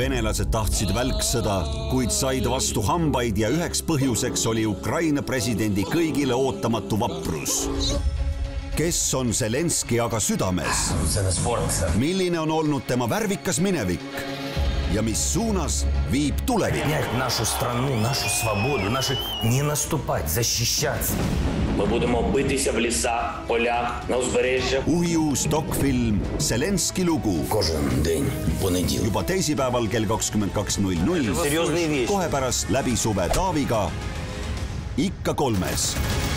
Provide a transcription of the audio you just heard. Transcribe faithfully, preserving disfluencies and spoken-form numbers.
Venelased tahtsid välksõda, kuid said vastu hambaid ja üheks põhjuseks oli Ukraina presidendi kõigile ootamatu vaprus. Kes on Zelenski aga südames? Milline on olnud tema värvikas minevik? Ja mis suunas viib tulevik? Нашу страну, нашу свободу, наши не наступать, защищаться. Ми будемо битися в лісах, полях, на узбережжях. Uhiuus dokfilm Zelenski lugu. Кожен день понеділок. Juba teisipäeval kell kakskümmend kaks null null. Kohe pärast Läbi suve Taaviga. Ikka kolmes.